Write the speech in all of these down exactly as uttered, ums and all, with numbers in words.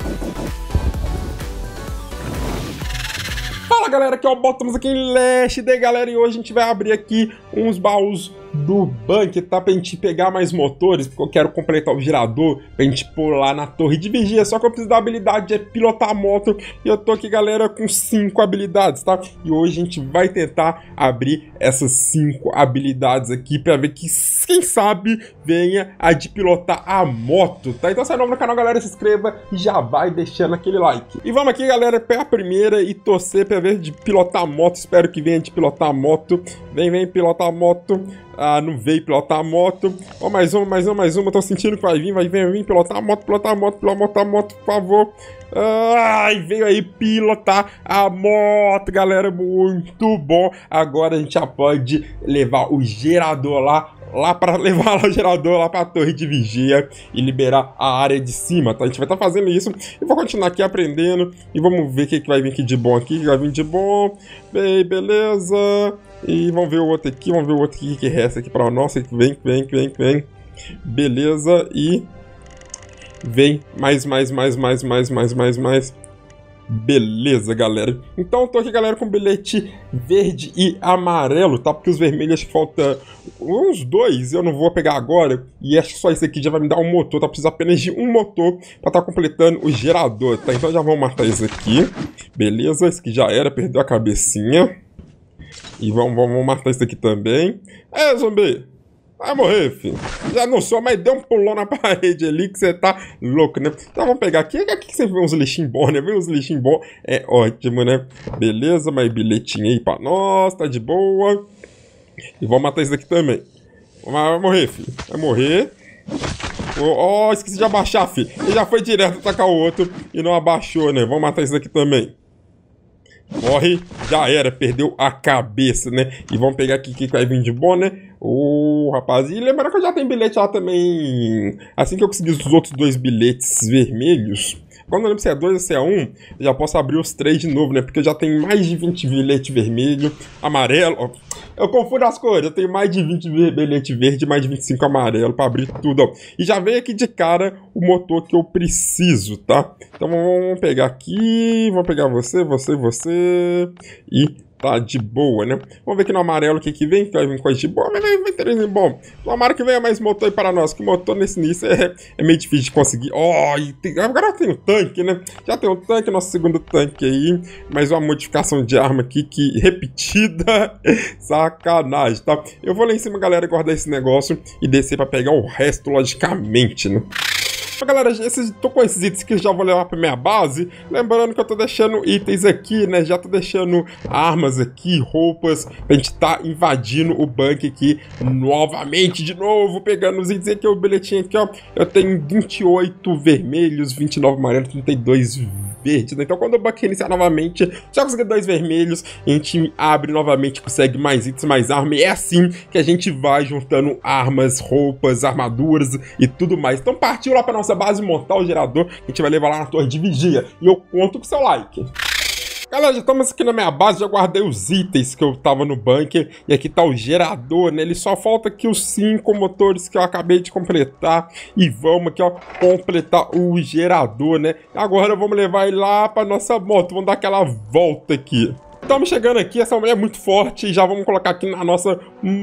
Fala galera, aqui é o Boto, estamos aqui em Last Day, galera, e hoje a gente vai abrir aqui uns baús do bunker, tá? Pra gente pegar mais motores, porque eu quero completar o gerador pra gente pôr lá na torre de vigia, só que eu preciso da habilidade de pilotar a moto, e eu tô aqui, galera, com cinco habilidades, tá? E hoje a gente vai tentar abrir essas cinco habilidades aqui pra ver que, quem sabe, venha a de pilotar a moto, tá? Então se é novo no canal, galera, se inscreva e já vai deixando aquele like. E vamos aqui, galera, pegar a primeira e torcer pra ver de pilotar a moto, espero que venha de pilotar a moto. Vem, vem, pilotar a moto. Ah, não veio pilotar a moto. Ó, oh, mais uma, mais uma, mais uma. Tô sentindo que vai vir, vai vir, vai vir. Pilotar a moto, pilotar a moto, pilotar a moto, por favor. Ai, veio aí pilotar a moto, galera. Muito bom. Agora a gente já pode levar o gerador lá. Lá para levar lá o gerador lá para a torre de vigia e liberar a área de cima, tá? A gente vai estar tá fazendo isso. Eu vou continuar aqui aprendendo e vamos ver o que, que vai vir aqui de bom aqui. Que vai vir de bom. Bem, beleza. E vamos ver o outro aqui, vamos ver o outro aqui que resta aqui para nós. Vem, vem, vem, vem. Beleza, e vem mais, mais, mais, mais, mais, mais, mais, mais. Beleza, galera. Então eu tô aqui, galera, com bilhete verde e amarelo, tá? Porque os vermelhos acho que falta uns dois, eu não vou pegar agora. E acho que só esse aqui já vai me dar um motor, tá? Preciso apenas de um motor pra tá completando o gerador, tá? Então já vamos matar esse aqui. Beleza, esse aqui já era, perdeu a cabecinha. E vamos, vamos, vamos matar esse aqui também. É, zumbi! Vai morrer, filho. Já não sou, mas deu um pulão na parede ali que você tá louco, né? Então vamos pegar aqui. Aqui você vê uns lixinhos bons, né? Vê uns lixinhos bons. É ótimo, né? Beleza, mais bilhetinho aí pra nós. Tá de boa. E vamos matar esse daqui também. Vai morrer, filho. Vai morrer. Ó, oh, esqueci de abaixar, filho. Ele já foi direto atacar o outro e não abaixou, né? Vamos matar esse daqui também. Morre, já era, perdeu a cabeça, né? E vamos pegar aqui que vai vir de bom, né? Ô, oh, rapaz, e lembra que eu já tenho bilhete lá também. Assim que eu conseguir os outros dois bilhetes vermelhos, quando eu lembro se é dois ou se é um, eu já posso abrir os três de novo, né? Porque eu já tenho mais de vinte bilhetes vermelho, amarelo. Ó. Eu confundo as cores, eu tenho mais de vinte bilhetes verde e mais de vinte e cinco amarelo pra abrir tudo, ó. E já veio aqui de cara o motor que eu preciso, tá? Então vamos pegar aqui, vamos pegar você, você, você e... tá de boa, né? Vamos ver aqui no amarelo o que que vem, que vai vir coisa de boa, mas vai, vai ter um bom. Tomara que venha mais motor aí para nós, que motor nesse início é, é meio difícil de conseguir. Ó, oh, tem, agora tem o tanque, né? Já tem o tanque, nosso segundo tanque aí, mais uma modificação de arma aqui que repetida, sacanagem, tá? Eu vou lá em cima, galera, guardar esse negócio e descer para pegar o resto, logicamente, né? Galera, esses, tô com esses itens que eu já vou levar pra minha base. Lembrando que eu tô deixando itens aqui, né? Já tô deixando armas aqui, roupas, pra gente tá invadindo o bunker aqui novamente, de novo, pegando os itens aqui, o bilhetinho aqui, ó. Eu tenho vinte e oito vermelhos, vinte e nove amarelos, trinta e dois verdes, né? Então quando o bunker iniciar novamente, já consegui dois vermelhos, a gente abre novamente, consegue mais itens, mais armas, e é assim que a gente vai juntando armas, roupas, armaduras e tudo mais. Então partiu lá pra nossa base montar o gerador, a gente vai levar lá na torre de vigia, e eu conto com seu like. Galera, já estamos aqui na minha base, já guardei os itens que eu tava no bunker, e aqui tá o gerador, né, ele só falta aqui os cinco motores que eu acabei de completar, e vamos aqui, ó, completar o gerador, né, agora vamos levar ele lá pra nossa moto, vamos dar aquela volta aqui. Estamos chegando aqui, essa mulher é muito forte, e já vamos colocar aqui na nossa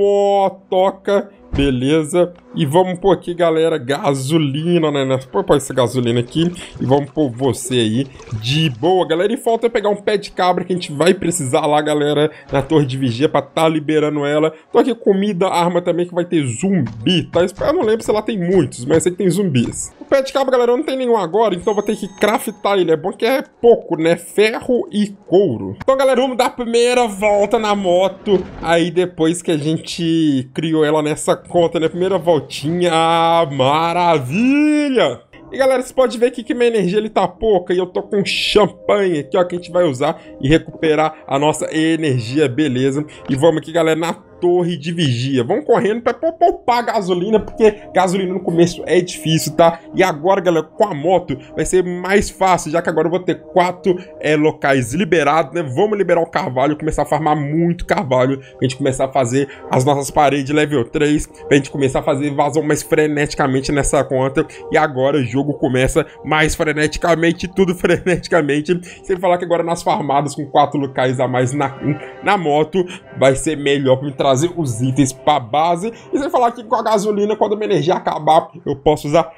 motoca. Beleza, e vamos pôr aqui, galera, gasolina, né? Põe, põe essa gasolina aqui e vamos pôr você aí de boa, galera. E falta pegar um pé de cabra que a gente vai precisar lá, galera, na torre de vigia pra tá liberando ela. Tô aqui comida, arma também, que vai ter zumbi, tá? Eu não lembro se lá tem muitos, mas eu sei que tem zumbis. O pé de cabra, galera, não tem nenhum agora, então eu vou ter que craftar ele. É bom que é pouco, né? Ferro e couro. Então, galera, vamos dar a primeira volta na moto. Aí depois que a gente criou ela nessa conta, né? Primeira voltinha, ah, maravilha! E galera, você pode ver aqui que minha energia ele tá pouca e eu tô com champanhe aqui, ó, que a gente vai usar e recuperar a nossa energia, beleza? E vamos aqui, galera, na torre de vigia. Vamos correndo pra poupar gasolina, porque gasolina no começo é difícil, tá? E agora, galera, com a moto vai ser mais fácil, já que agora eu vou ter quatro é, locais liberados, né? Vamos liberar o carvalho, começar a farmar muito carvalho, pra gente começar a fazer as nossas paredes level três, pra gente começar a fazer invasão mais freneticamente nessa conta. E agora o jogo começa mais freneticamente, tudo freneticamente. Sem falar que agora nas farmadas com quatro locais a mais na, na moto, vai ser melhor pra me trazer os itens pra base. E sem falar que com a gasolina, quando a minha energia acabar, eu posso usar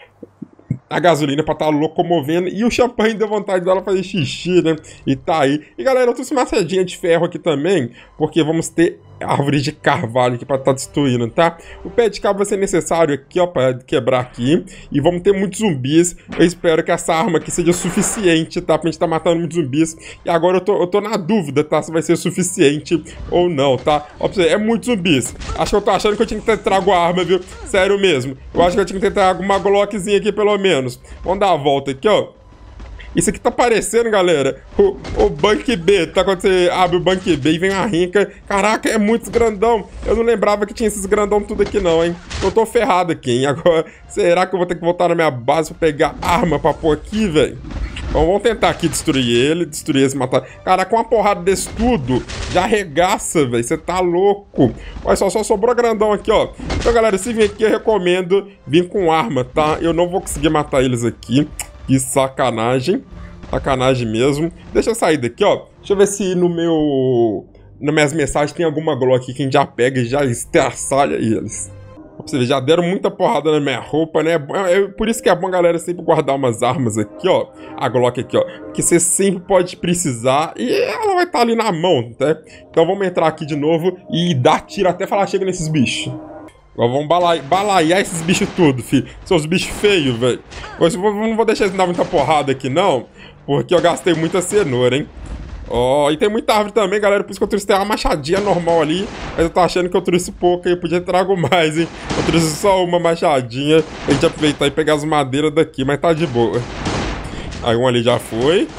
a gasolina pra estar tá locomovendo. E o champanhe deu vontade dela fazer xixi, né? E tá aí. E galera, eu trouxe uma machadinha de ferro aqui também, porque vamos ter árvore de carvalho aqui pra estar tá destruindo, tá? O pé de cabo vai ser necessário aqui, ó, pra quebrar aqui. E vamos ter muitos zumbis. Eu espero que essa arma aqui seja suficiente, tá? Pra gente tá matando muitos zumbis. E agora eu tô, eu tô na dúvida, tá? Se vai ser suficiente ou não, tá? Ó, pra você, é muitos zumbis. Acho que eu tô achando que eu tinha que ter trago a arma, viu? Sério mesmo. Eu acho que eu tinha que ter trago uma Glockzinha aqui, pelo menos. Vamos dar a volta aqui, ó. Isso aqui tá parecendo, galera, o, o Bank B, tá? Quando você abre o Bank B e vem uma rinca. Caraca, é muito grandão. Eu não lembrava que tinha esses grandão tudo aqui não, hein? Eu tô ferrado aqui, hein? Agora, será que eu vou ter que voltar na minha base pra pegar arma pra pôr aqui, velho? Então vamos tentar aqui destruir ele, destruir esse, matar. Cara, com uma porrada desse tudo, já arregaça, velho. Você tá louco. Olha só, só sobrou grandão aqui, ó. Então, galera, se vir aqui, eu recomendo vir com arma, tá? Eu não vou conseguir matar eles aqui. Que sacanagem. Sacanagem mesmo. Deixa eu sair daqui, ó. Deixa eu ver se no meu... nas minhas mensagens tem alguma Glock aqui que a gente já pega e já estraçalha eles. Pra você ver, já deram muita porrada na minha roupa, né? É, é por isso que é bom, galera, sempre guardar umas armas aqui, ó. A Glock aqui, ó. Porque você sempre pode precisar e ela vai estar ali na mão, tá? Então vamos entrar aqui de novo e dar tiro até falar chega nesses bichos. Agora vamos balai, balaiar esses bichos tudo, filho. São os bichos feios, velho. Eu não vou deixar eles dar muita porrada aqui, não. Porque eu gastei muita cenoura, hein. Ó, oh, e tem muita árvore também, galera. Por isso que eu trouxe até uma machadinha normal ali. Mas eu tô achando que eu trouxe pouca e eu podia trago mais, hein. Eu trouxe só uma machadinha. A gente aproveitar e pegar as madeiras daqui, mas tá de boa. Aí um ali já foi.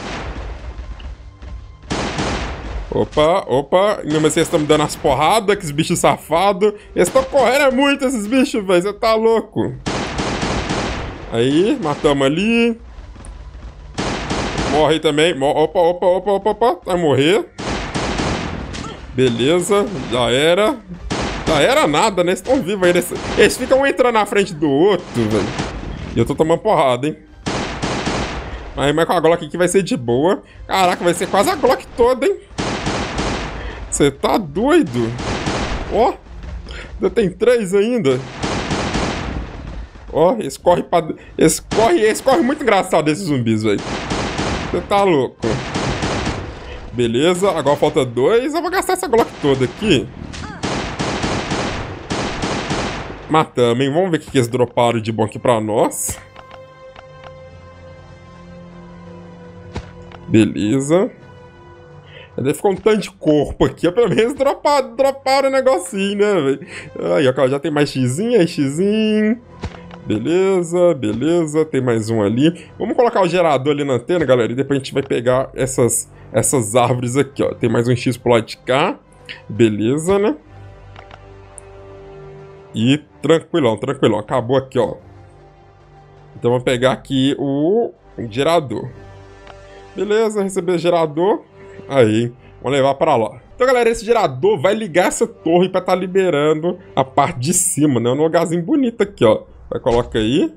Opa, opa, mesmo assim, vocês estão me dando as porradas, que esses bichos safados. Eles estão correndo é muito, esses bichos, velho. Você tá louco. Aí, matamos ali. Morre aí também. Opa, opa, opa, opa, opa. Vai morrer. Beleza, já era. Já era nada, né? Eles estão vivos aí. Eles, eles ficam entrando na frente do outro, velho. E eu tô tomando porrada, hein. Aí, mas com a Glock aqui vai ser de boa. Caraca, vai ser quase a Glock toda, hein. Você tá doido? Ó, ainda tem três ainda. Ó, eles correm pra... Eles correm, eles correm muito engraçado, esses zumbis, velho. Você tá louco. Beleza, agora falta dois. Eu vou gastar essa Glock toda aqui. Matamos, hein? Vamos ver o que eles droparam de bom aqui pra nós. Beleza. Deve ficar um tanto de corpo aqui. Pelo menos droparam, droparam o negocinho, né, velho? Aí, ó, já tem mais xizinho, aí xizinho. Beleza, beleza. Tem mais um ali. Vamos colocar o gerador ali na antena, galera. E depois a gente vai pegar essas, essas árvores aqui, ó. Tem mais um X pro lado de cá. Beleza, né? E tranquilão, tranquilão. Acabou aqui, ó. Então vamos pegar aqui o gerador. Beleza, receber gerador. Aí, vamos levar pra lá. Então, galera, esse gerador vai ligar essa torre pra tá liberando a parte de cima, né? Um lugarzinho bonito aqui, ó. Vai, coloca aí.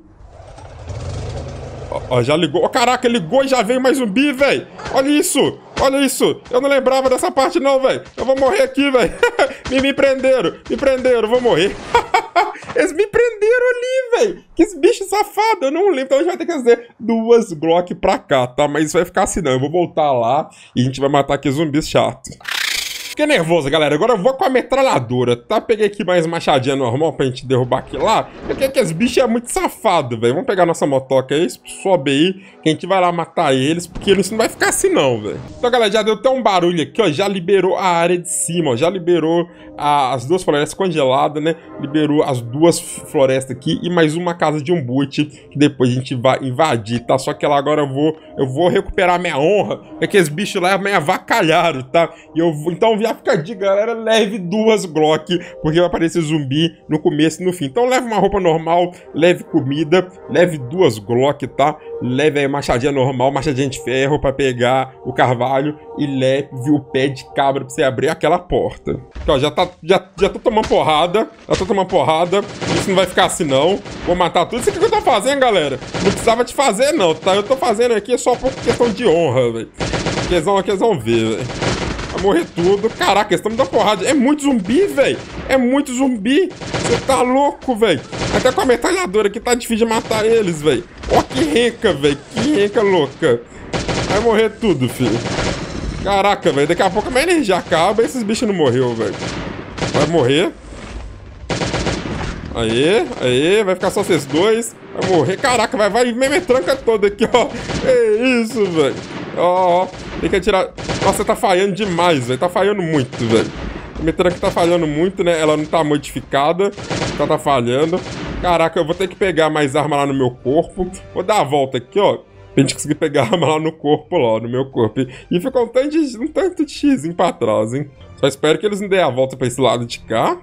Ó, ó, já ligou. Ó, caraca, ligou e já veio mais zumbi, velho. Olha isso. Olha isso. Eu não lembrava dessa parte, não, velho. Eu vou morrer aqui, velho. me, me prenderam. Me prenderam. Eu vou morrer. Eles me prenderam ali, velho. Que esse bicho safado. Eu não lembro. Então a gente vai ter que fazer duas Glock pra cá, tá? Mas isso vai ficar assim, não. Eu vou voltar lá e a gente vai matar aqui zumbis chatos. Fiquei nervoso, galera. Agora eu vou com a metralhadora, tá? Peguei aqui mais machadinha normal pra gente derrubar aqui lá. Porque que esse bicho é muito safado, velho. Vamos pegar nossa motoca aí, sobe aí, que a gente vai lá matar eles, porque isso não vai ficar assim não, velho. Então, galera, já deu até um barulho aqui, ó. Já liberou a área de cima, ó. Já liberou a, as duas florestas congeladas, né? Liberou as duas florestas aqui e mais uma casa de um boot, que depois a gente vai invadir, tá? Só que lá agora eu vou, eu vou recuperar minha honra, porque aqueles bichos lá me avacalharam, tá? E eu vou, então, já fica de galera, leve duas Glock, porque vai aparecer zumbi no começo e no fim. Então leve uma roupa normal, leve comida, leve duas Glock, tá? Leve aí machadinha normal, machadinha de ferro pra pegar o carvalho e leve o pé de cabra pra você abrir aquela porta. Aqui, ó, já, tá, já, já tô tomando porrada, já tô tomando porrada, isso não vai ficar assim não, vou matar tudo. Isso aqui que eu tô fazendo, galera, não precisava de fazer não, tá? Eu tô fazendo aqui só por questão de honra, velho. Eles vão, eles vão ver, velho. Vai morrer tudo. Caraca, eles estão me dando porrada. É muito zumbi, velho. É muito zumbi. Você tá louco, velho. Até com a metralhadora aqui tá difícil de matar eles, velho. Ó que renca, velho. Que renca louca. Vai morrer tudo, filho. Caraca, velho. Daqui a pouco a minha energia acaba e esses bichos não morreu, velho. Vai morrer. Aê, aê. Vai ficar só vocês dois. Vai morrer. Caraca, vai, vai. Minha tranca toda aqui, ó. É isso, velho. Ó, ó. Tem que atirar. Nossa, tá falhando demais, velho. Tá falhando muito, velho. A metranca tá falhando muito, né? Ela não tá modificada. Então tá falhando. Caraca, eu vou ter que pegar mais arma lá no meu corpo. Vou dar a volta aqui, ó. Pra gente conseguir pegar arma lá no corpo, lá, no meu corpo. E ficou um tanto de, um tanto de xizinho pra trás, hein? Só espero que eles não deem a volta pra esse lado de cá.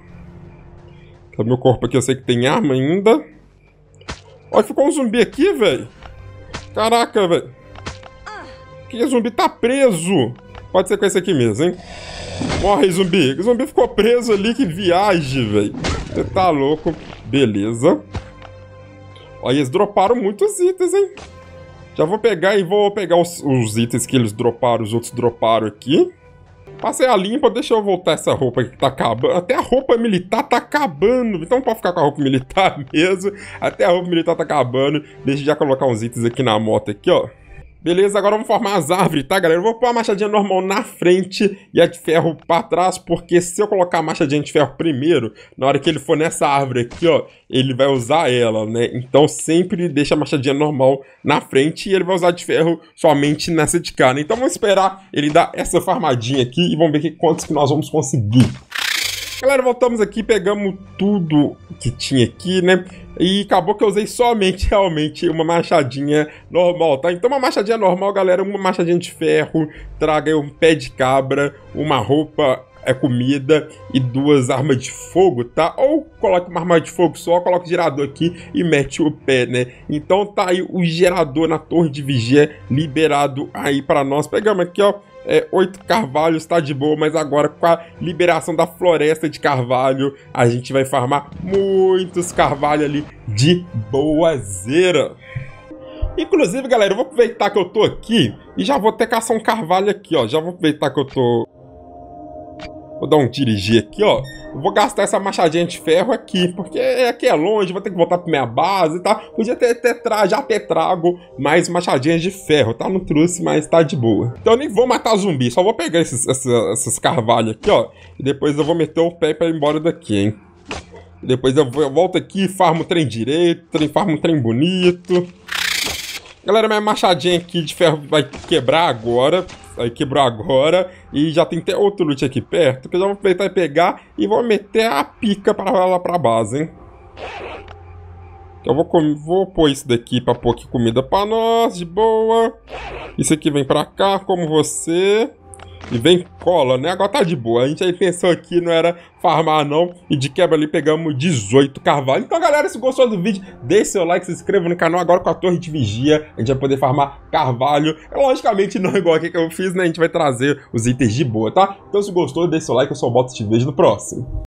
O meu corpo aqui eu sei que tem arma ainda. Olha, ficou um zumbi aqui, velho. Caraca, velho. Que zumbi tá preso. Pode ser com esse aqui mesmo, hein? Morre, zumbi. O zumbi ficou preso ali, que viagem, velho. Você tá louco. Beleza. Olha, eles droparam muitos itens, hein? Já vou pegar e vou pegar os, os itens que eles droparam, os outros droparam aqui. Passei a limpa, deixa eu voltar essa roupa aqui que tá acabando. Até a roupa militar tá acabando. Então pode ficar com a roupa militar mesmo. Até a roupa militar tá acabando. Deixa eu já colocar uns itens aqui na moto aqui, ó. Beleza, agora vamos formar as árvores, tá, galera? Eu vou pôr a machadinha normal na frente e a de ferro pra trás, porque se eu colocar a machadinha de ferro primeiro, na hora que ele for nessa árvore aqui, ó, ele vai usar ela, né? Então sempre deixa a machadinha normal na frente e ele vai usar de ferro somente nessa de cá, né? Então vamos esperar ele dar essa farmadinha aqui e vamos ver que, quantos que nós vamos conseguir. Galera, voltamos aqui, pegamos tudo que tinha aqui, né? E acabou que eu usei somente, realmente, uma machadinha normal, tá? Então uma machadinha normal, galera, uma machadinha de ferro, traga aí um pé de cabra, uma roupa, é comida e duas armas de fogo, tá? Ou coloque uma arma de fogo só, coloque o gerador aqui e mete o pé, né? Então tá aí o gerador na torre de vigia liberado aí pra nós. Pegamos aqui, ó. É, oito carvalhos, tá de boa, mas agora com a liberação da floresta de carvalho, a gente vai farmar muitos carvalhos ali de boazeira. Inclusive, galera, eu vou aproveitar que eu tô aqui e já vou até caçar um carvalho aqui, ó. Já vou aproveitar que eu tô... Vou dar um dirigir aqui, ó. Eu vou gastar essa machadinha de ferro aqui, porque aqui é longe, vou ter que voltar pra minha base, tá? Podia ter, ter tra... já ter trago mais machadinhas de ferro, tá? Não trouxe, mas tá de boa. Então eu nem vou matar zumbi, só vou pegar esses, esses, esses carvalhos aqui, ó. E depois eu vou meter o pé pra ir embora daqui, hein? E depois eu, vou, eu volto aqui, farmo o trem direito, trem, farmo um trem bonito. Galera, minha machadinha aqui de ferro vai quebrar agora. Aí quebrou agora. E já tem até outro loot aqui perto, que eu já vou aproveitar e pegar e vou meter a pica para lá pra base, hein? Eu vou, vou pôr isso daqui pra pôr aqui comida pra nós, de boa. Isso aqui vem pra cá, como você. E vem cola, né? Agora tá de boa. A gente aí pensou aqui, não era farmar não. E de quebra ali pegamos dezoito carvalho. Então, galera, se gostou do vídeo, deixe seu like, se inscreva no canal. Agora com a torre de vigia, a gente vai poder farmar carvalho. Logicamente não igual aqui que eu fiz, né? A gente vai trazer os itens de boa, tá? Então, se gostou, deixe seu like, eu só boto e te vejo no próximo.